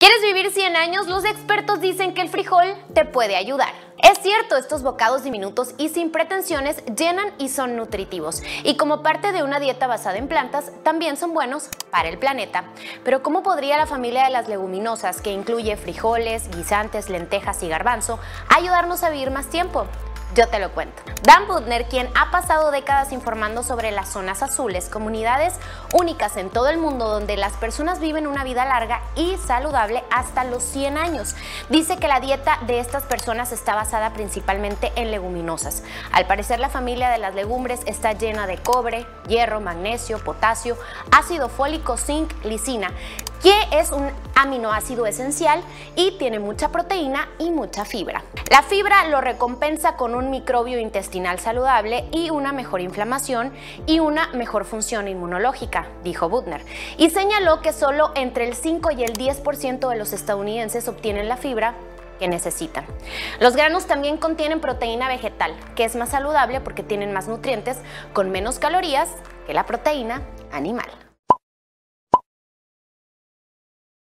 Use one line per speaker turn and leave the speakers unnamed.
¿Quieres vivir 100 años? Los expertos dicen que el frijol te puede ayudar. Es cierto, estos bocados diminutos y sin pretensiones llenan y son nutritivos. Y como parte de una dieta basada en plantas, también son buenos para el planeta. Pero ¿cómo podría la familia de las leguminosas, que incluye frijoles, guisantes, lentejas y garbanzo, ayudarnos a vivir más tiempo? Yo te lo cuento. Dan Buettner, quien ha pasado décadas informando sobre las zonas azules, comunidades únicas en todo el mundo donde las personas viven una vida larga y saludable hasta los 100 años, dice que la dieta de estas personas está basada principalmente en leguminosas. Al parecer, la familia de las legumbres está llena de cobre, hierro, magnesio, potasio, ácido fólico, zinc, lisina, que es un aminoácido esencial y tiene mucha proteína y mucha fibra. La fibra lo recompensa con un microbio intestinal saludable y una mejor inflamación y una mejor función inmunológica, dijo Buettner, y señaló que solo entre el 5 y el 10% de los estadounidenses obtienen la fibra que necesitan. Los granos también contienen proteína vegetal, que es más saludable porque tienen más nutrientes con menos calorías que la proteína animal.